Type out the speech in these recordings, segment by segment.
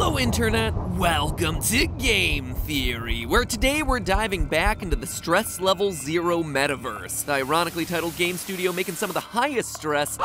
Hello Internet, welcome to Game Theory, where today we're diving back into the Stress Level Zero metaverse, the ironically titled game studio making some of the highest stress,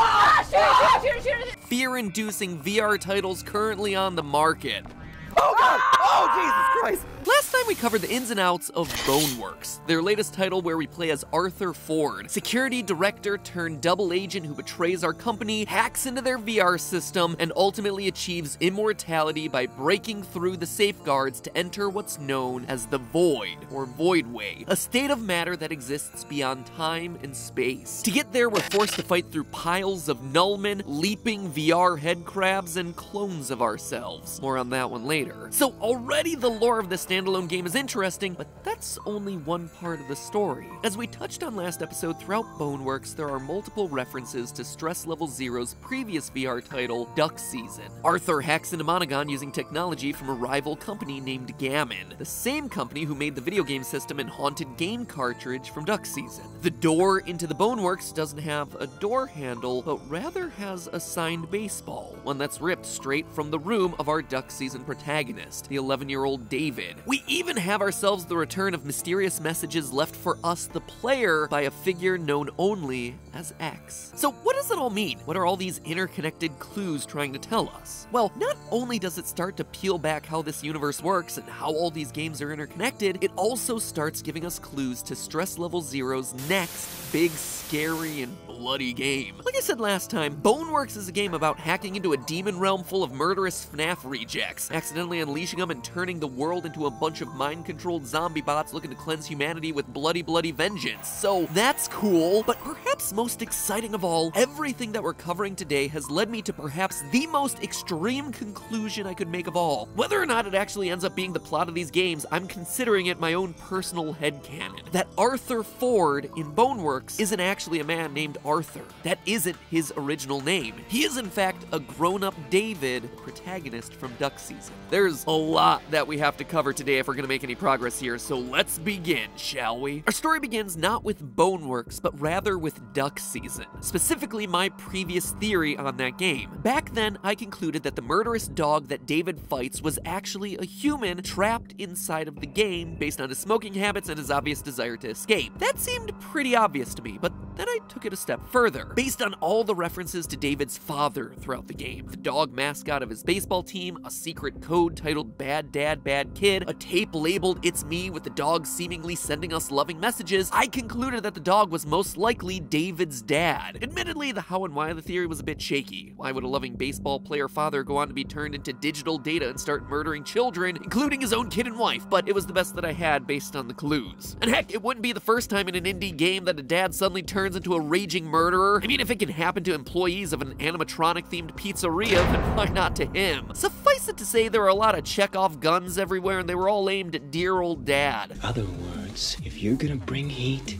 fear-inducing VR titles currently on the market. Oh God! Oh Jesus Christ! Last time we covered the ins and outs of Boneworks, their latest title where we play as Arthur Ford, security director turned double agent who betrays our company, hacks into their VR system, and ultimately achieves immortality by breaking through the safeguards to enter what's known as the Void, or Voidway, a state of matter that exists beyond time and space. To get there, we're forced to fight through piles of nullmen, leaping VR head crabs, and clones of ourselves. More on that one later. So already the lore of this standalone game is interesting, but that's only one part of the story. As we touched on last episode, throughout Boneworks, there are multiple references to Stress Level Zero's previous VR title, Duck Season. Arthur hacks into Monogon using technology from a rival company named Gammon, the same company who made the video game system and haunted game cartridge from Duck Season. The door into the Boneworks doesn't have a door handle, but rather has a signed baseball, one that's ripped straight from the room of our Duck Season protagonist, the 11-year-old David. We even have ourselves the return of mysterious messages left for us, the player, by a figure known only as X. So what does it all mean? What are all these interconnected clues trying to tell us? Well, not only does it start to peel back how this universe works and how all these games are interconnected, it also starts giving us clues to Stress Level Zero's next big, scary, and bloody game. Like I said last time, Boneworks is a game about hacking into a demon realm full of murderous FNAF rejects, accidentally unleashing them and turning the world into a bunch of mind-controlled zombie bots looking to cleanse humanity with bloody vengeance. So that's cool, but perhaps most exciting of all, everything that we're covering today has led me to perhaps the most extreme conclusion I could make of all. Whether or not it actually ends up being the plot of these games, I'm considering it my own personal headcanon. That Arthur Ford in Boneworks isn't actually a man named Arthur. That isn't his original name. He is in fact a grown-up David, protagonist from Duck Season. There's a lot that we have to cover today if we're gonna make any progress here, so let's begin, shall we? Our story begins not with Boneworks, but rather with Duck Season. Specifically, my previous theory on that game. Back then, I concluded that the murderous dog that David fights was actually a human trapped inside of the game based on his smoking habits and his obvious desire to escape. That seemed pretty obvious to me, but then I took it a step further. Based on all the references to David's father throughout the game, the dog mascot of his baseball team, a secret code titled Bad Dad, Bad Kid, a tape labeled It's Me with the dog seemingly sending us loving messages, I concluded that the dog was most likely David's dad. Admittedly, the how and why of the theory was a bit shaky. Why would a loving baseball player father go on to be turned into digital data and start murdering children, including his own kid and wife? But it was the best that I had based on the clues. And heck, it wouldn't be the first time in an indie game that a dad suddenly turns into a raging murderer. I mean, if it can happen to employees of an animatronic-themed pizzeria, then why not to him? Suffice it to say, there were a lot of Chekhov guns everywhere, and they were all aimed at dear old Dad. In other words, if you're gonna bring heat,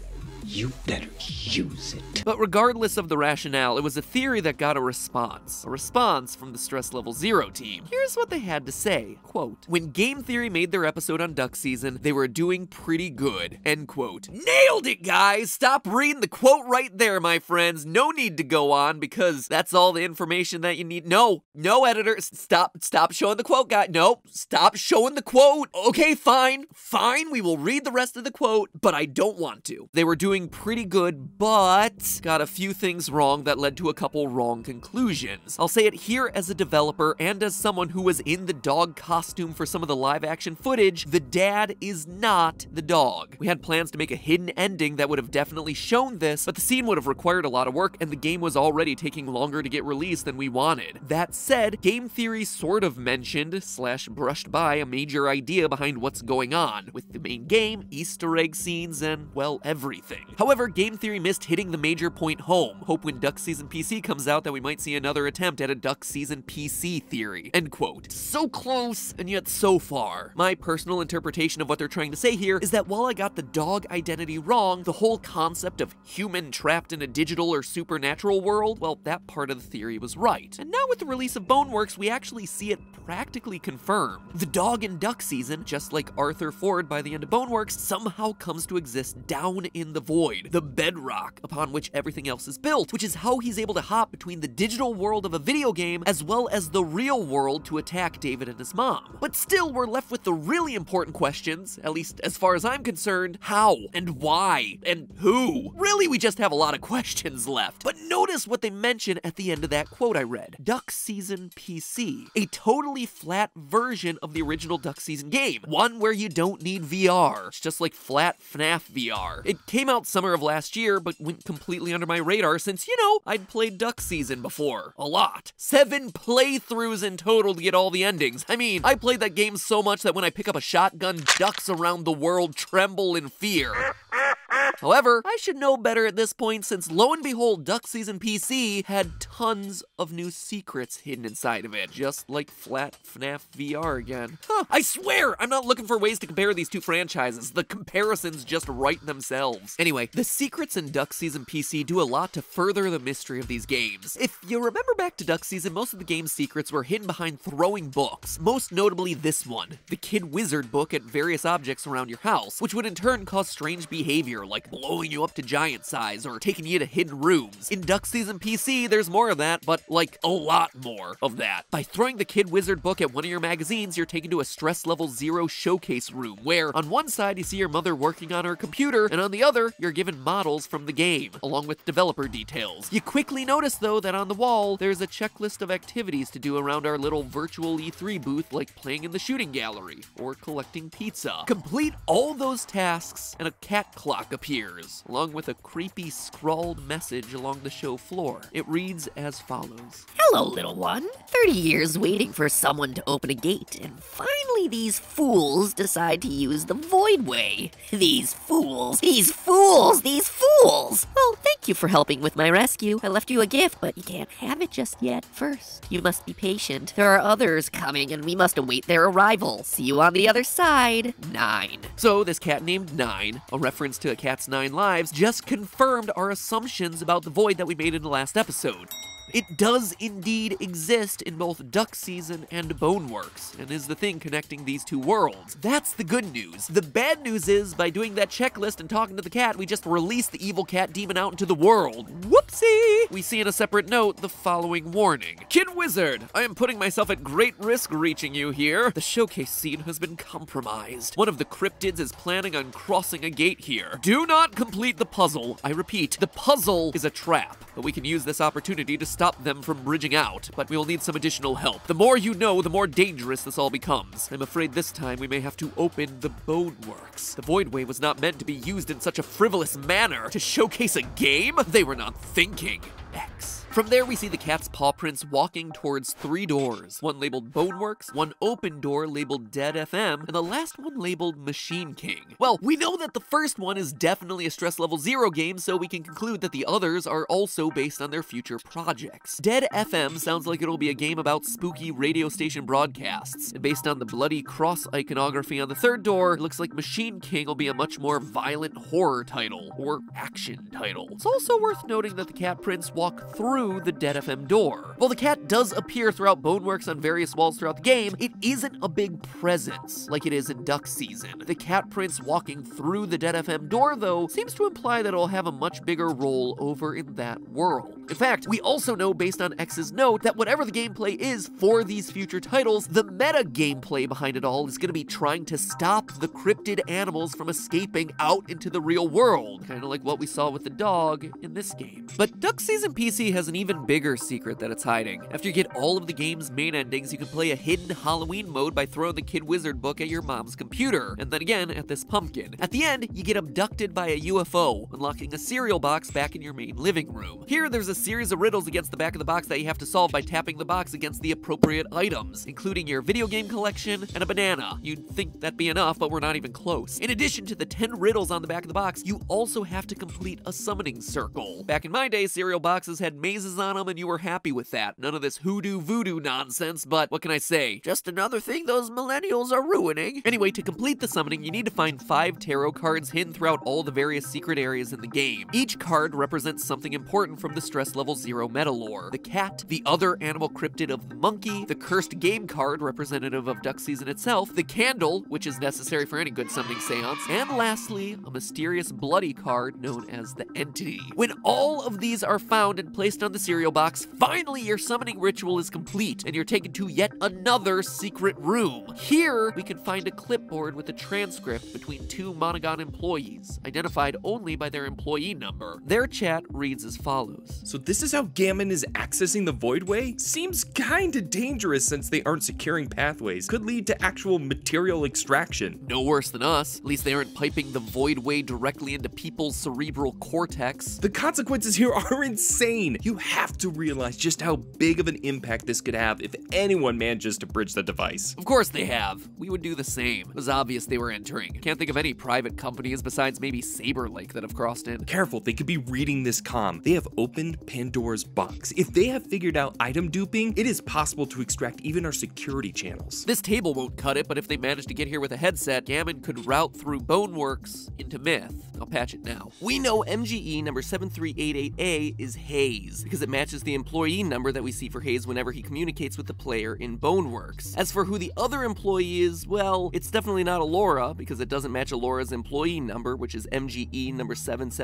you better use it. But regardless of the rationale, it was a theory that got a response from the Stress Level Zero team. Here's what they had to say, quote, "When Game Theory made their episode on Duck Season, they were doing pretty good," end quote. Nailed it, guys! Stop reading the quote right there, my friends. No need to go on, because that's all the information that you need. No, editor, stop showing the quote, guy. No, stop showing the quote. Okay, fine, we will read the rest of the quote, but I don't want to. They were doing pretty good, but got a few things wrong that led to a couple wrong conclusions. I'll say it here as a developer and as someone who was in the dog costume for some of the live action footage, the dad is not the dog. We had plans to make a hidden ending that would have definitely shown this, but the scene would have required a lot of work and the game was already taking longer to get released than we wanted. That said, Game Theory sort of mentioned / brushed by a major idea behind what's going on, with the main game, Easter egg scenes, and, well, everything. However, Game Theory missed hitting the major point home. Hope when Duck Season PC comes out that we might see another attempt at a Duck Season PC theory, end quote. So close, and yet so far. My personal interpretation of what they're trying to say here is that while I got the dog identity wrong, the whole concept of human trapped in a digital or supernatural world, well, that part of the theory was right. And now with the release of Boneworks, we actually see it practically confirmed. The dog in Duck Season, just like Arthur Ford by the end of Boneworks, somehow comes to exist down in the void void, the bedrock upon which everything else is built, which is how he's able to hop between the digital world of a video game as well as the real world to attack David and his mom. But still, we're left with the really important questions, at least as far as I'm concerned: how and why and who? Really, we just have a lot of questions left. But notice what they mention at the end of that quote I read. Duck Season PC, a totally flat version of the original Duck Season game, one where you don't need VR. It's just like flat FNAF VR. It came out summer of last year, but went completely under my radar since, you know, I'd played Duck Season before. A lot. 7 playthroughs in total to get all the endings. I mean, I played that game so much that when I pick up a shotgun, ducks around the world tremble in fear. However, I should know better at this point since lo and behold, Duck Season PC had tons of new secrets hidden inside of it, just like flat FNAF VR again. I swear, I'm not looking for ways to compare these two franchises. The comparisons just write themselves. Anyway, the secrets in Duck Season PC do a lot to further the mystery of these games. If you remember back to Duck Season, most of the game's secrets were hidden behind throwing books, most notably this one, the Kid Wizard book at various objects around your house, which would in turn cause strange behavior like blowing you up to giant size or taking you to hidden rooms. In Duck Season PC, there's more of that, but like a lot more of that. By throwing the Kid Wizard book at one of your magazines, you're taken to a stress level 0 showcase room, where on one side you see your mother working on her computer, and on the other, you're given models from the game, along with developer details. You quickly notice though that on the wall, there's a checklist of activities to do around our little virtual E3 booth, like playing in the shooting gallery, or collecting pizza. Complete all those tasks, and a cat clock appears, along with a creepy scrawled message along the show floor. It reads as follows. Hello, little one. 30 years waiting for someone to open a gate, and finally these fools decide to use the Void Way. These fools! These fools! These fools! Well, thank you for helping with my rescue. I left you a gift, but you can't have it just yet. First, you must be patient. There are others coming, and we must await their arrival. See you on the other side. 9. So this cat named Nine, a reference to a cat's 9 lives, just confirmed our assumptions about the Void that we made in the last episode. It does indeed exist in both Duck Season and Boneworks, and is the thing connecting these two worlds. That's the good news. The bad news is, by doing that checklist and talking to the cat, we just released the evil cat demon out into the world. Whoopsie! We see in a separate note the following warning. Kid Wizard, I am putting myself at great risk reaching you here. The showcase scene has been compromised. One of the cryptids is planning on crossing a gate here. Do not complete the puzzle. I repeat, the puzzle is a trap, but we can use this opportunity to stop them from bridging out, but we will need some additional help. The more you know, the more dangerous this all becomes. I'm afraid this time we may have to open the Boneworks. The Void Way was not meant to be used in such a frivolous manner. To showcase a game? They were not thinking. X. From there, we see the cat's paw prints walking towards 3 doors. One labeled Boneworks, one open door labeled Dead FM, and the last one labeled Machine King. Well, we know that the first one is definitely a stress level 0 game, so we can conclude that the others are also based on their future projects. Dead FM sounds like it'll be a game about spooky radio station broadcasts, and based on the bloody cross iconography on the 3rd door, it looks like Machine King will be a much more violent horror title, or action title. It's also worth noting that the cat prints walk through the Dead FM door. While the cat does appear throughout Boneworks on various walls throughout the game, it isn't a big presence like it is in Duck Season. The cat prints walking through the Dead FM door, though, seems to imply that it'll have a much bigger role over in that world. In fact, we also know based on X's note that whatever the gameplay is for these future titles, the meta gameplay behind it all is going to be trying to stop the cryptid animals from escaping out into the real world, kind of like what we saw with the dog in this game. But Duck Season PC has an even bigger secret that it's hiding. After you get all of the game's main endings, you can play a hidden Halloween mode by throwing the Kid Wizard book at your mom's computer, and then again at this pumpkin. At the end, you get abducted by a UFO, unlocking a cereal box back in your main living room. Here, there's a series of riddles against the back of the box that you have to solve by tapping the box against the appropriate items, including your video game collection and a banana. You'd think that'd be enough, but we're not even close. In addition to the 10 riddles on the back of the box, you also have to complete a summoning circle. Back in my day, cereal boxes had mazes on them and you were happy with that. None of this hoodoo voodoo nonsense, but what can I say? Just another thing those millennials are ruining. Anyway, to complete the summoning, you need to find 5 tarot cards hidden throughout all the various secret areas in the game. Each card represents something important from the stress Express Level 0 meta lore. The cat, the other animal cryptid of the monkey, the cursed game card representative of duck season itself, the candle, which is necessary for any good summoning seance, and lastly, a mysterious bloody card known as the Entity. When all of these are found and placed on the cereal box, finally your summoning ritual is complete, and you're taken to yet another secret room. Here, we can find a clipboard with a transcript between two Monogon employees, identified only by their employee number. Their chat reads as follows. So this is how Gammon is accessing the Voidway? Seems kinda dangerous since they aren't securing pathways. Could lead to actual material extraction. No worse than us. At least they aren't piping the Voidway directly into people's cerebral cortex. The consequences here are insane. You have to realize just how big of an impact this could have if anyone manages to bridge the device. Of course they have. We would do the same. It was obvious they were entering. Can't think of any private companies besides maybe Saber Lake that have crossed in. Careful, they could be reading this comm. They have opened Pandora's box. If they have figured out item duping, it is possible to extract even our security channels. This table won't cut it, but if they manage to get here with a headset, Gammon could route through Boneworks into Myth. I'll patch it now. We know MGE number 7388A is Haze, because it matches the employee number that we see for Haze whenever he communicates with the player in Boneworks. As for who the other employee is, well, it's definitely not Alora, because it doesn't match Alora's employee number, which is MGE number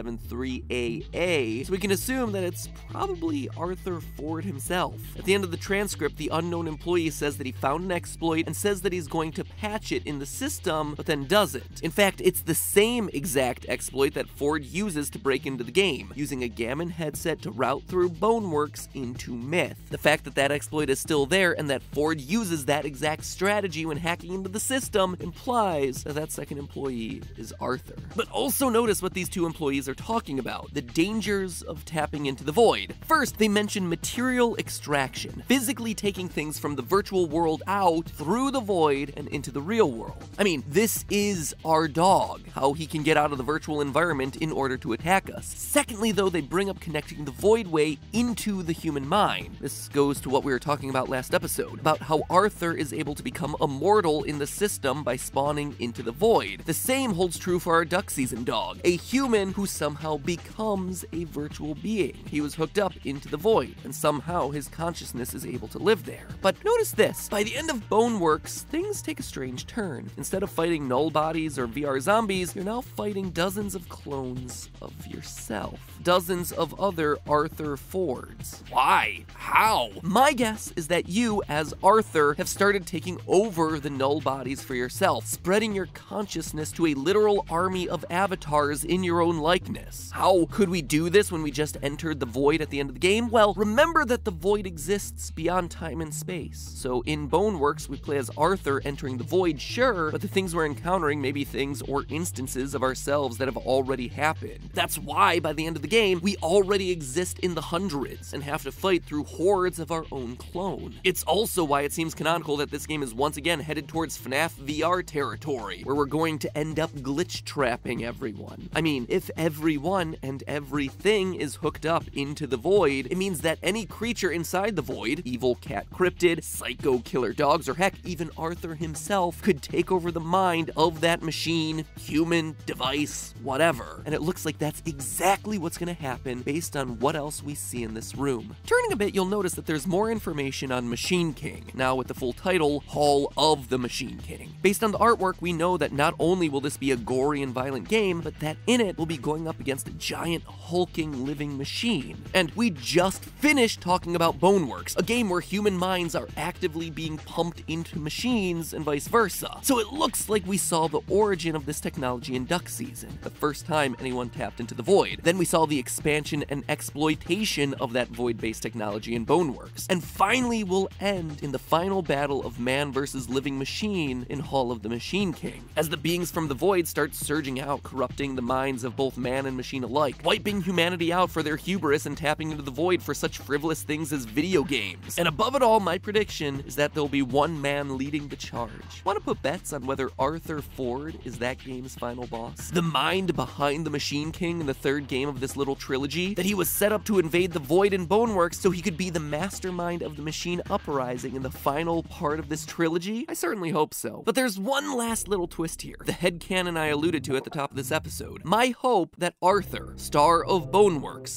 773AA, so we can assume that it's probably Arthur Ford himself. At the end of the transcript, the unknown employee says that he found an exploit and says that he's going to patch it in the system, but then doesn't. In fact, it's the same exact exploit that Ford uses to break into the game, using a Gammon headset to route through Boneworks into Myth. The fact that that exploit is still there and that Ford uses that exact strategy when hacking into the system implies that that second employee is Arthur. But also notice what these two employees are talking about, the dangers of tapping into the void. First, they mention material extraction, physically taking things from the virtual world out through the void and into the real world. I mean, this is our dog, how he can get out of the virtual environment in order to attack us. Secondly, though, they bring up connecting the Voidway into the human mind. This goes to what we were talking about last episode, about how Arthur is able to become immortal in the system by spawning into the void. The same holds true for our duck season dog, a human who somehow becomes a virtual being. He was hooked up into the void, and somehow his consciousness is able to live there. But notice this, by the end of Boneworks, things take a strange turn. Instead of fighting null bodies or VR zombies, you're now fighting dozens of clones of yourself. Dozens of other Arthur Fords. Why? How? My guess is that you, as Arthur, have started taking over the null bodies for yourself, spreading your consciousness to a literal army of avatars in your own likeness. How could we do this when we just entered the void at the end of the game? Well, remember that the void exists beyond time and space. So in Boneworks, we play as Arthur entering the void, sure, but the things we're encountering may be things or instances of ourselves that have already happened. That's why by the end of the game, we already exist in the hundreds and have to fight through hordes of our own clone. It's also why it seems canonical that this game is once again headed towards FNAF VR territory, where we're going to end up glitch trapping everyone. I mean, if everyone and everything is hooked up into the void, it means that any creature inside the void, evil cat cryptid, psycho killer dogs, or heck, even Arthur himself, could take over the mind of that machine, human, device, whatever. And it looks like that's exactly what's gonna happen based on what else we see in this room. Turning a bit, you'll notice that there's more information on Machine King, now with the full title, Hall of the Machine King. Based on the artwork, we know that not only will this be a gory and violent game, but that in it we'll be going up against a giant, hulking, living machine. And we just finished talking about Boneworks, a game where human minds are actively being pumped into machines and vice versa. So it looks like we saw the origin of this technology in Duck Season, the first time anyone tapped into the void. Then we saw the expansion and exploitation of that void-based technology in Boneworks. And finally we'll end in the final battle of man versus living machine in Hall of the Machine King, as the beings from the void start surging out, corrupting the minds of both man and machine alike, wiping humanity out for their hubris and tapping into the void for such frivolous things as video games. And above it all, my prediction is that there'll be one man leading the charge. Want to put bets on whether Arthur Ford is that game's final boss? The mind behind the Machine King in the third game of this little trilogy? That he was set up to invade the void in Boneworks so he could be the mastermind of the machine uprising in the final part of this trilogy? I certainly hope so. But there's one last little twist here, the headcanon I alluded to at the top of this episode. My hope that Arthur, star of Boneworks, our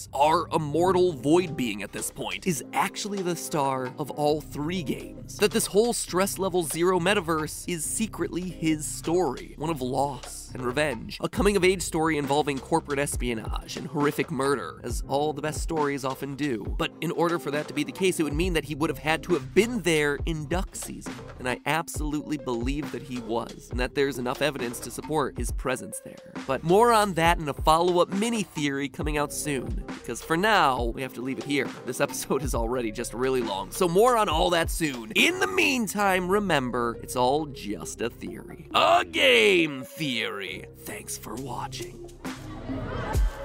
immortal void being at this point, is actually the star of all 3 games. That this whole stress level 0 metaverse is secretly his story, one of loss and revenge, a coming-of-age story involving corporate espionage and horrific murder, as all the best stories often do. But in order for that to be the case, it would mean that he would have had to have been there in duck season, and I absolutely believe that he was, and that there's enough evidence to support his presence there. But more on that in a follow-up mini-theory coming out soon, because for now, we have to leave it here. This episode is already just really long, so more on all that soon. In the meantime, remember, it's all just a theory. A game theory. Thanks for watching.